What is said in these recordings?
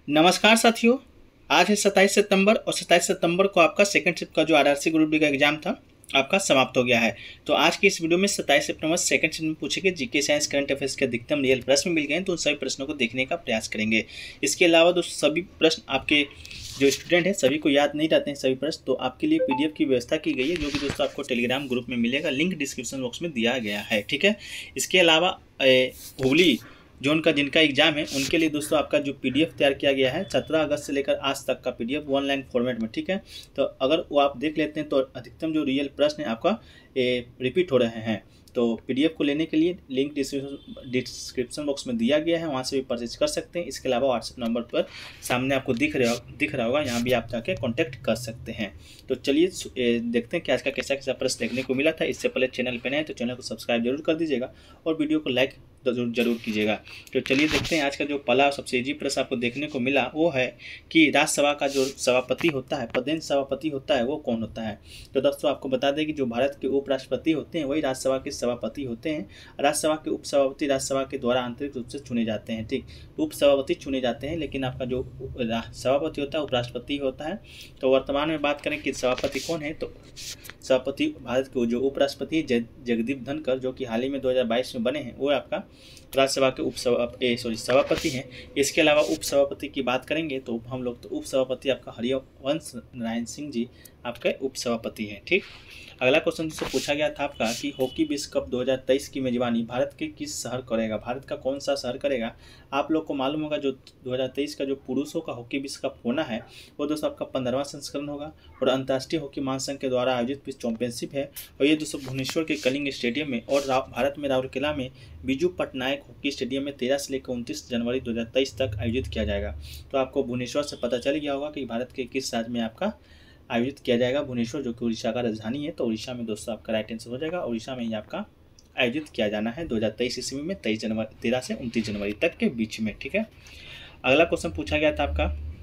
नमस्कार साथियों। आज है 27 सितंबर और 27 सितंबर को आपका सेकंड शिफ्ट का जो आरआरसी ग्रुप डी का एग्जाम था आपका समाप्त हो गया है। तो आज की इस वीडियो में 27 सितंबर सेकंड शिफ्ट में पूछे गए जीके साइंस करंट अफेयर्स के अधिकतम रियल प्रश्न मिल गए हैं, तो उन सभी प्रश्नों को देखने का प्रयास करेंगे। इसके अलावा दोस्तों सभी प्रश्न आपके जो स्टूडेंट हैं सभी को याद नहीं रहते हैं सभी प्रश्न, तो आपके लिए पीडीएफ की व्यवस्था की गई है जो कि दोस्तों आपको टेलीग्राम ग्रुप में मिलेगा, लिंक डिस्क्रिप्शन बॉक्स में दिया गया है। ठीक है। इसके अलावा हुगली जोन का जिनका एग्जाम है उनके लिए दोस्तों आपका जो पीडीएफ तैयार किया गया है 17 अगस्त से लेकर आज तक का पीडीएफ 1 लाइन फॉर्मेट में। ठीक है। तो अगर वो आप देख लेते हैं तो अधिकतम जो रियल प्रश्न है आपका रिपीट हो रहे हैं। तो पीडीएफ को लेने के लिए लिंक डिस्क्रिप्शन बॉक्स में दिया गया है, वहाँ से भी परचेज कर सकते हैं। इसके अलावा व्हाट्सएप नंबर पर सामने आपको दिख रहा होगा, यहाँ भी आप जाके कांटेक्ट कर सकते हैं। तो चलिए देखते हैं कि आज का कैसा कैसा प्रश्न देखने को मिला था। इससे पहले चैनल पर नए तो चैनल को सब्सक्राइब जरूर कर दीजिएगा और वीडियो को लाइक जरूर कीजिएगा। तो चलिए देखते हैं आज का जो पहला सबसे इजी प्रश्न आपको देखने को मिला वो है कि राज्यसभा का जो सभापति होता है, पदेन सभापति होता है, वो कौन होता है। तो दोस्तों आपको बता दें कि जो भारत के उपराष्ट्रपति होते हैं वही राज्यसभा के सभापति होते हैं। राज्यसभा के उपसभापति राज्यसभा के द्वारा आंतरिक रूप से चुने जाते हैं। ठीक, उपसभापति चुने जाते हैं, लेकिन आपका जो सभापति होता है उपराष्ट्रपति होता है। तो वर्तमान में बात करें कि सभापति कौन है, तो सभापति भारत के जो उपराष्ट्रपति जगदीप धनखड़ जो कि हाल ही में 2022 में बने हैं वो आपका राज्यसभा के सभापति हैं। इसके अलावा उपसभापति की बात करेंगे तो हम लोग तो उपसभापति आपका हरिवंश नारायण सिंह जी आपके उपसभापति हैं। ठीक। अगला क्वेश्चन जिससे पूछा गया था आपका कि हॉकी विश्व कप 2023 की मेजबानी भारत के किस शहर करेगा, भारत का कौन सा शहर करेगा। आप लोग को मालूम होगा जो 2023 का जो पुरुषों का हॉकी विश्व कप होना है वो दोस्तों आपका 15वां संस्करण होगा और अंतर्राष्ट्रीय हॉकी महासंघ के द्वारा आयोजित विश्व चैंपियनशिप है। और ये दोस्तों भुवनेश्वर के कलिंग स्टेडियम में और भारत में राउरकेला में बिजू पटनायक हॉकी स्टेडियम में 13 से लेकर 29 जनवरी 2023 तक आयोजित किया जाएगा। तो आपको भुवनेश्वर से पता चल गया होगा कि भारत के किस राज्य में आपका आयोजित किया जाएगा। भुवनेश्वर जो कि उड़ीसा का राजधानी है, तो उड़ीसा में दोस्तों आपका राइट आंसर हो जाएगा। उड़ीसा में ही आपका आयोजित किया जाना है 2023 ईस्वी में 13 से 29 जनवरी तक के बीच में। ठीक है। अगला क्वेश्चन पूछा गया था आपका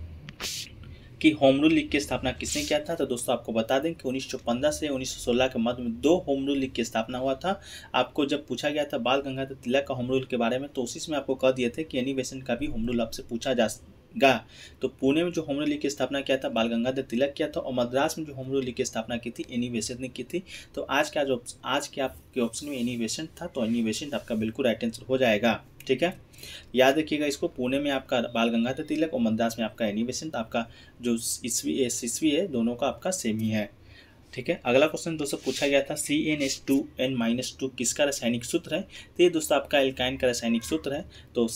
कि होम रूल लीग की स्थापना किसने किया था। तो दोस्तों आपको बता दें कि 1915 से 1916 के मध्य में 2 होम रूल लीग की स्थापना हुआ था। आपको जब पूछा गया था बाल गंगाधर तिलक का होम रूल के बारे में तो उसी में आपको कह दिए थे कि एनी बेसेंट का भी होम रूल आपसे पूछा जाएगा। तो पुणे में जो होम रूल लीग की स्थापना किया था बाल गंगाधर तिलक किया था और मद्रास में जो होम रूल लीग की स्थापना की थी एनी बेसेंट ने की थी। तो आज के आपके ऑप्शन में एनी बेसेंट था, तो एनी बेसेंट आपका बिल्कुल राइट आंसर हो जाएगा। ठीक है। याद रखिएगा इसको, पुणे में आपका बाल गंगाधर तिलक और मद्रास में आपका एनी बेसेंट, आपका जो ईस्वी है दोनों का आपका सेम ही है। ठीक है। अगला क्वेश्चन दोस्तों पूछा गया था CnH2n-2 किसका रासायनिक सूत्र है। तो ये दोस्तों आपका एल्काइन का रासायनिक सूत्र है। तो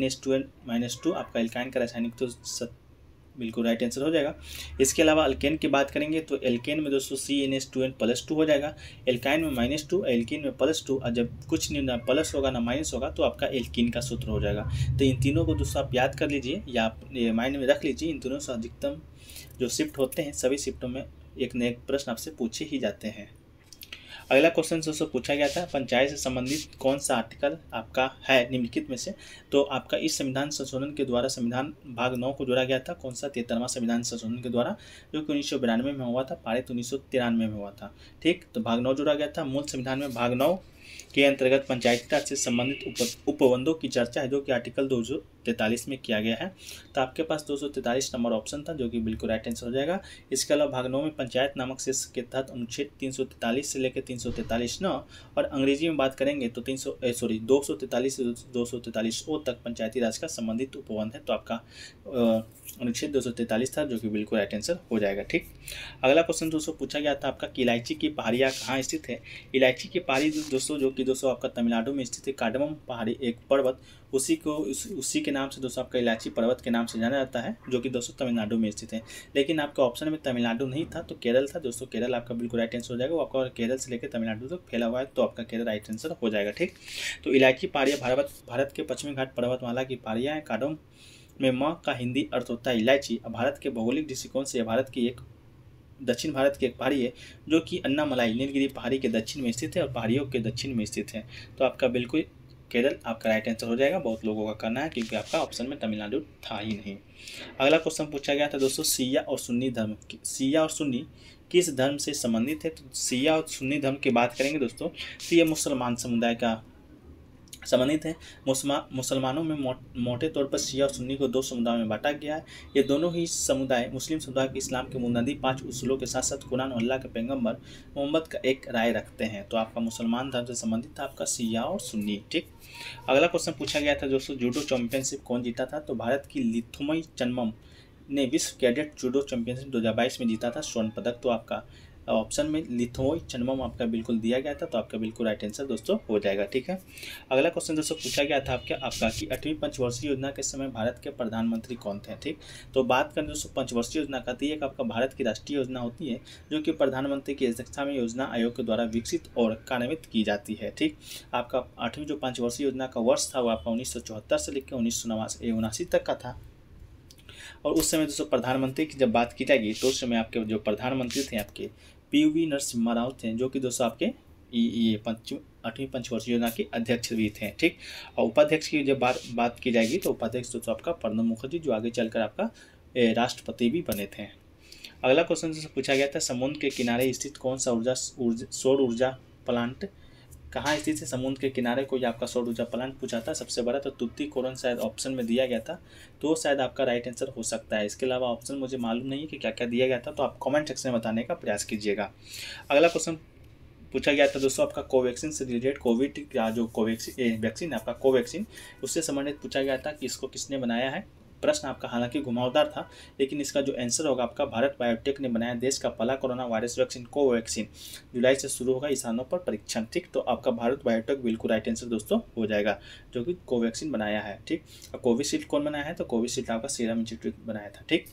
CnH2n-2 आपका एल्काइन का रासायनिक सूत्र बिल्कुल राइट आंसर हो जाएगा। इसके अलावा अल्केन की बात करेंगे तो एल्केन में दोस्तों CnH2n+2 हो जाएगा, एल्काइन में -2, एल्कीन में +2। और जब कुछ नहीं ना प्लस होगा ना माइनस होगा तो आपका एल्कीन का सूत्र हो जाएगा। तो इन तीनों को दोस्तों आप याद कर लीजिए या आप माइंड में रख लीजिए। इन तीनों से अधिकतम जो शिफ्ट होते हैं सभी शिफ्टों में एक न एक प्रश्न आपसे पूछे ही जाते हैं। अगला क्वेश्चन दोस्तों पूछा गया था पंचायत से संबंधित कौन सा आर्टिकल आपका है निम्नलिखित में से। तो आपका इस संविधान संशोधन के द्वारा संविधान भाग 9 को जोड़ा गया था, कौन सा 73वां संविधान संशोधन के द्वारा जो कि 1992 में हुआ था, पारित 1993 में हुआ था। ठीक। तो भाग 9 जोड़ा गया था। मूल संविधान में भाग 9 के अंतर्गत पंचायती राज से संबंधित उपबंधों की चर्चा है जो कि आर्टिकल 243 में किया गया है। तो आपके पास 243 नंबर ऑप्शन था जो कि बिल्कुल राइट आंसर हो जाएगा। इसके अलावा भाग 9 में पंचायत नामक शीर्षक के तहत अनुच्छेद 343 से लेकर 343(9) और अंग्रेजी में बात करेंगे तो 243 से 243 ओ तक पंचायती राज का संबंधित उपबंध है। तो आपका अनुच्छेद 243 था जो कि बिल्कुल राइट आंसर हो जाएगा। ठीक। अगला क्वेश्चन दोस्तों पूछा गया था आपका कि इलायची की पहाड़ियाँ कहाँ स्थित है। इलायची की पहाड़ी दोस्तों जो कि दोस्तों आपका तमिलनाडु में स्थित है। कार्डमम पहाड़ी एक पर्वत उसी के नाम से दोस्तों आपका इलायची पर्वत के नाम से जाना जाता है जो कि दोस्तों तमिलनाडु में स्थित है। लेकिन आपके ऑप्शन में तमिलनाडु नहीं था तो केरल था दोस्तों। केरल आपका बिल्कुल राइट आंसर हो जाएगा। वो आपका केरल से लेकर तमिलनाडु तक फैला हुआ है तो आपका केरल राइट आंसर हो जाएगा। ठीक। तो इलायची पहाड़ियाँ भारत के पश्चिमी घाट पर्वतमाला की पहाड़ियाँ हैं। कार्डमम में म का हिंदी अर्थ होता है इलायची। भारत के भौगोलिक दृष्टिकोण से भारत की एक दक्षिण भारत की एक पहाड़ी है जो कि अन्नामलाई नीलगिरी पहाड़ी के दक्षिण में स्थित है और पहाड़ियों के दक्षिण में स्थित है। तो आपका बिल्कुल केरल आपका राइट आंसर हो जाएगा। बहुत लोगों का करना है क्योंकि आपका ऑप्शन में तमिलनाडु था ही नहीं। अगला क्वेश्चन पूछा गया था दोस्तों शिया और सुन्नी धर्म, शिया और सुन्नी किस धर्म से संबंधित है। तो शिया और सुन्नी धर्म की बात करेंगे दोस्तों तो ये मुसलमान समुदाय का संबंधित है। मुसलमानों में मोटे तौर पर शिया और सुन्नी को दो समुदायों में बांटा गया है। ये दोनों ही समुदाय मुस्लिम समुदाय के इस्लाम के बुनियादी 5 उसूलों के साथ साथ कुरान और अल्लाह के पैगंबर मोहम्मद का एक राय रखते हैं। तो आपका मुसलमान धर्म से संबंधित था आपका शिया और सुन्नी। ठीक, अगला क्वेश्चन पूछा गया था दोस्तों, जूडो चैंपियनशिप कौन जीता था? तो भारत की लिथुमई चन्मम ने विश्व कैडेट जूडो चैंपियनशिप 2022 में जीता था स्वर्ण पदक। तो आपका ऑप्शन में लिथुमई चन्मम आपका बिल्कुल दिया गया था, तो आपका बिल्कुल राइट आंसर दोस्तों हो जाएगा। ठीक है, अगला क्वेश्चन दोस्तों पूछा गया था आपका कि 8वीं पंचवर्षीय योजना के समय भारत के प्रधानमंत्री कौन थे? ठीक, तो बात करें दोस्तों पंचवर्षीय योजना का, तो एक आपका भारत की राष्ट्रीय योजना होती है जो कि प्रधानमंत्री की अध्यक्षता में योजना आयोग के द्वारा विकसित और कार्यान्वित की जाती है। ठीक, आपका 8वीं जो पंचवर्षीय योजना का वर्ष था वो आपका 1974 से लेकर 1979 तक का था। और उस समय दोस्तों प्रधानमंत्री की जब बात की जाएगी तो उस समय आपके जो प्रधानमंत्री थे आपके PV नरसिम्हा राव थे, जो कि दोस्तों आपके ये 8वीं पंचवर्षीय योजना के अध्यक्ष भी थे। ठीक, और उपाध्यक्ष की जब बात की जाएगी तो उपाध्यक्ष दोस्तों आपका प्रणब मुखर्जी, जो आगे चलकर आपका राष्ट्रपति भी बने थे। अगला क्वेश्चन दोस्तों पूछा गया था, समुद्र के किनारे स्थित कौन सा सौर ऊर्जा प्लांट कहाँ स्थित है? समुद्र के किनारे कोई आपका सौर ऊर्जा प्लांट पूछा था सबसे बड़ा, तो तुतीकोरन शायद ऑप्शन में दिया गया था, तो शायद आपका राइट आंसर हो सकता है। इसके अलावा ऑप्शन मुझे मालूम नहीं है कि क्या क्या दिया गया था, तो आप कमेंट सेक्शन में बताने का प्रयास कीजिएगा। अगला क्वेश्चन पूछा गया था दोस्तों आपका कोवैक्सीन से रिलेटेड, कोविड का जो वैक्सीन आपका कोवैक्सीन, उससे संबंधित पूछा गया था कि इसको किसने बनाया है। प्रश्न आपका हालांकि घुमावदार था, लेकिन इसका जो आंसर होगा आपका भारत बायोटेक ने बनाया देश का पहला कोरोना वायरस वैक्सीन कोवैक्सीन, जुलाई से शुरू होगा इंसानों पर परीक्षण। ठीक, तो आपका भारत बायोटेक बिल्कुल राइट आंसर दोस्तों हो जाएगा, जो कि कोवैक्सीन बनाया है। ठीक, और कोविशील्ड कौन बनाया है? तो कोविशील्ड आपका सीरम इंस्टीट्यूट बनाया था। ठीक,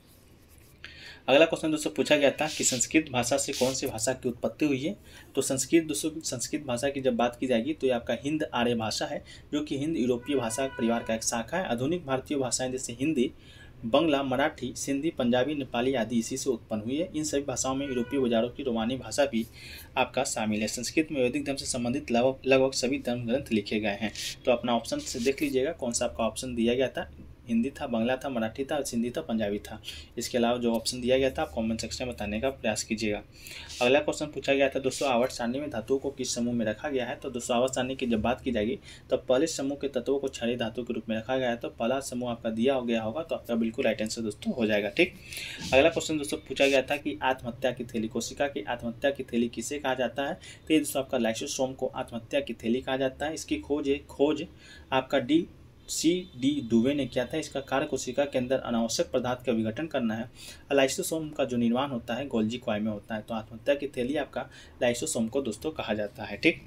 अगला क्वेश्चन दोस्तों पूछा गया था कि संस्कृत भाषा से कौन सी भाषा की उत्पत्ति हुई है? तो संस्कृत भाषा की जब बात की जाएगी तो ये आपका हिंद आर्य भाषा है, जो कि हिंद यूरोपीय भाषा परिवार का एक शाखा है। आधुनिक भारतीय भाषाएं जैसे हिंदी, बंगला, मराठी, सिंधी, पंजाबी, नेपाली आदि इसी से उत्पन्न हुई है। इन सभी भाषाओं में यूरोपीय बाजारों की रोमानी भाषा भी आपका शामिल है। संस्कृत में वैदिक धर्म से संबंधित लगभग सभी धर्म ग्रंथ लिखे गए हैं। तो अपना ऑप्शन से देख लीजिएगा कौन सा आपका ऑप्शन दिया गया था, हिंदी था, बंगला था, मराठी था, सिंधी था, पंजाबी था। इसके अलावा जो ऑप्शन दिया गया था आप कमेंट सेक्शन में बताने का प्रयास कीजिएगा। अगला क्वेश्चन पूछा गया था दोस्तों, आवर्त सारणी में धातुओं को किस समूह में रखा गया है? तो दोस्तों आवर्त सारणी की जब बात की जाएगी तो पहले समूह के तत्वों को क्षारीय धातु के रूप में रखा गया है, तो पहला समूह आपका दिया गया होगा, तो आपका बिल्कुल राइट आंसर दोस्तों हो जाएगा। ठीक, अगला क्वेश्चन दोस्तों पूछा गया था कि आत्महत्या की थैली, कोशिका की आत्महत्या की थैली किसे कहा जाता है? तो ये दोस्तों आपका लाइसोसोम को आत्महत्या की थैली कहा जाता है। इसकी खोज आपका CD दुबे ने किया था। इसका कार्य कोशिका के अंदर अनावश्यक पदार्थ का विघटन करना है। लाइसोसोम का जो निर्माण होता है गोल्जी कॉय में होता है। तो आत्महत्या की थैली आपका लाइसोसोम को दोस्तों कहा जाता है। ठीक,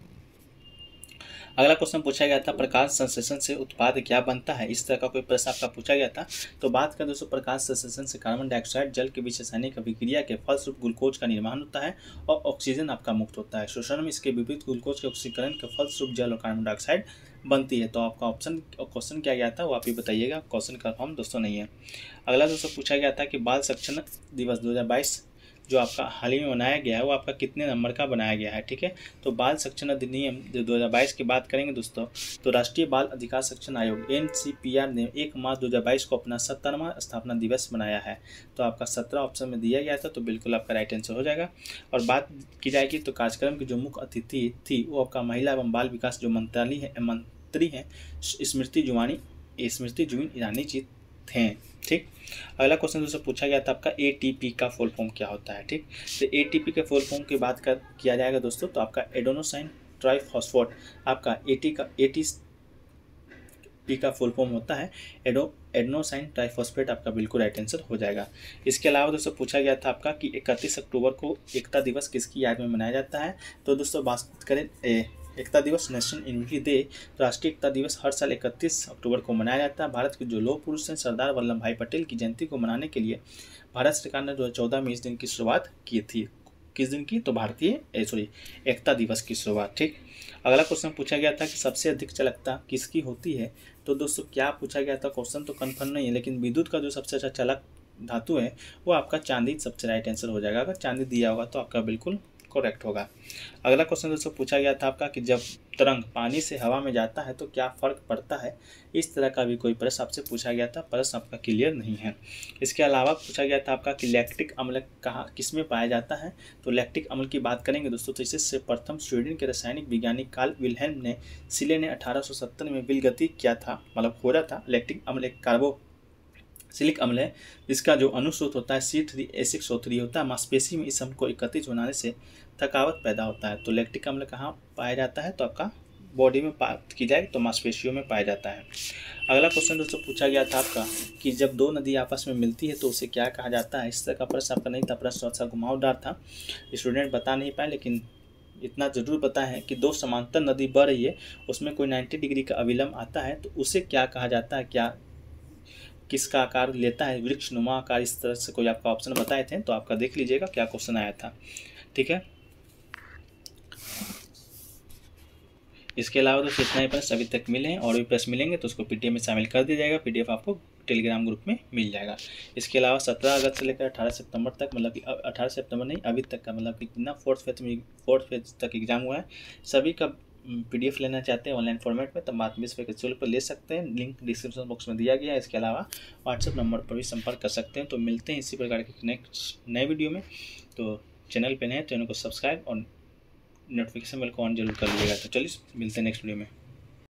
अगला क्वेश्चन पूछा गया था, प्रकाश संश्लेषण से उत्पाद क्या बनता है? इस तरह का कोई प्रश्न आपका पूछा गया था। तो बात करें दोस्तों प्रकाश संश्लेषण से कार्बन डाइऑक्साइड जल के बीच रासायनिक अभिक्रिया के फलस्वरूप ग्लूकोज का निर्माण होता है और ऑक्सीजन आपका मुक्त होता है। शोषण में इसके विपरीत ग्लूकोज के ऑक्सीकरण के फलस्वरूप जल और कार्बन डाइऑक्साइड बनती है। तो आपका क्वेश्चन क्या गया था वो आप ही बताइएगा, क्वेश्चन कंफर्म दोस्तों नहीं है। अगला दोस्तों पूछा गया था कि बाल संरक्षण दिवस 2022 जो आपका हाल ही में बनाया गया है वो आपका कितने नंबर का बनाया गया है? ठीक है, तो बाल संरक्षण अधिनियम जो 2022 की बात करेंगे दोस्तों, तो राष्ट्रीय बाल अधिकार संरक्षण आयोग NCPR ने 1 मार्च 2022 को अपना 70वां स्थापना दिवस बनाया है। तो आपका 17 ऑप्शन में दिया गया था, तो बिल्कुल आपका राइट आंसर हो जाएगा। और बात की जाएगी तो कार्यक्रम की जो मुख्य अतिथि थी वो आपका महिला एवं बाल विकास जो मंत्री हैं स्मृति जुबिन ईरानी जी थे। ठीक, अगला क्वेश्चन दोस्तों पूछा गया था आपका ATP का फुल फॉर्म क्या होता है? ठीक, तो ATP के फुल फॉर्म की बात किया जाएगा दोस्तों, तो आपका एडेनोसाइन ट्राइफॉस्फेट आपका ATP का फुल फॉर्म होता है एडेनोसाइन ट्राइफॉस्फेट, आपका बिल्कुल राइट आंसर हो जाएगा। इसके अलावा दोस्तों पूछा गया था आपका कि 31 अक्टूबर को एकता दिवस किसकी याद में मनाया जाता है? तो दोस्तों बात करें एकता दिवस नेशनल यूनिटी डे, राष्ट्रीय एकता दिवस हर साल 31 अक्टूबर को मनाया जाता है। भारत के जो लौह पुरुष हैं सरदार वल्लभ भाई पटेल की जयंती को मनाने के लिए भारत सरकार ने 2014 में इस दिन की शुरुआत की थी। किस दिन की? तो एकता दिवस की शुरुआत। ठीक, अगला क्वेश्चन पूछा गया था कि सबसे अधिक चालकता किसकी होती है? तो दोस्तों क्या पूछा गया था, क्वेश्चन तो कन्फर्म नहीं है, लेकिन विद्युत का जो सबसे अच्छा चालक धातु है वो आपका चांदी सबसे राइट आंसर हो जाएगा। अगर चांदी दिया होगा तो आपका बिल्कुल करेक्ट होगा। अगला क्वेश्चन दोस्तों पूछा गया था आपका कि जब तरंग पानी से हवा में जाता है तो क्या फ़र्क पड़ता है। इस तरह का भी कोई प्रश्न आपसे पूछा गया था, प्रश्न आपका क्लियर नहीं है। इसके अलावा पूछा गया था आपका कि लैक्टिक अम्ल कहाँ किस में पाया जाता है। तो लैक्टिक अम्ल की बात करेंगे दोस्तों तो इसे प्रथम स्वीडन के रासायनिक वैज्ञानिक कार्ल विल्हेल्म ने सिले ने 1870 में विलगति किया था, मतलब हो रहा था। लैक्टिक अम्ल एक कार्बोक्सिलिक अम्ल है जिसका जो अनुस्रोत होता है C3H6O3 होता है। मांसपेशी में इस अम्ल को एकत्रित होने से थकावट पैदा होता है। तो लैक्टिक अम्ल कहाँ पाया जाता है, तो आपका बॉडी में बात की जाए तो मांसपेशियों में पाया जाता है। अगला क्वेश्चन दोस्तों पूछा गया था आपका कि जब दो नदी आपस में मिलती है तो उसे क्या कहा जाता है। इस तरह का प्रश्न आपका नहीं था, प्रश्न थोड़ा सा घुमावदार था, स्टूडेंट बता नहीं पाए, लेकिन इतना जरूर पता है कि दो समांतर नदी बह रही है, उसमें कोई 90 डिग्री का अविलंब आता है तो उसे क्या कहा जाता है, क्या किसका आकार लेता है, वृक्ष नुमा आकार। इस तरह से कोई आपका ऑप्शन बताए थे तो आपका देख लीजिएगा क्या क्वेश्चन आया था। ठीक है, इसके अलावा दोस्तों इतना ही प्रश्न अभी तक मिले हैं, और भी प्रश्न मिलेंगे तो उसको पीडीएफ में शामिल कर दिया जाएगा। पीडीएफ आपको टेलीग्राम ग्रुप में मिल जाएगा। इसके अलावा 17 अगस्त से लेकर 18 सितंबर तक, मतलब कि 18 सितंबर नहीं अभी तक का, मतलब कि जितना फोर्थ फेज तक एग्जाम हुआ है सभी का पीडीएफ लेना चाहते हैं ऑनलाइन फॉर्मेट में, तब माध्यमिक के चैनल पर ले सकते हैं, लिंक डिस्क्रिप्शन बॉक्स में दिया गया है। इसके अलावा व्हाट्सएप नंबर पर भी संपर्क कर सकते हैं। तो मिलते हैं इसी प्रकार के नेक्स्ट नए वीडियो में। तो चैनल पर नए चैनल को सब्सक्राइब और नोटिफिकेशन बेल को ऑन जरूर कर लीजिएगा। तो चलिए मिलते हैं नेक्स्ट वीडियो में।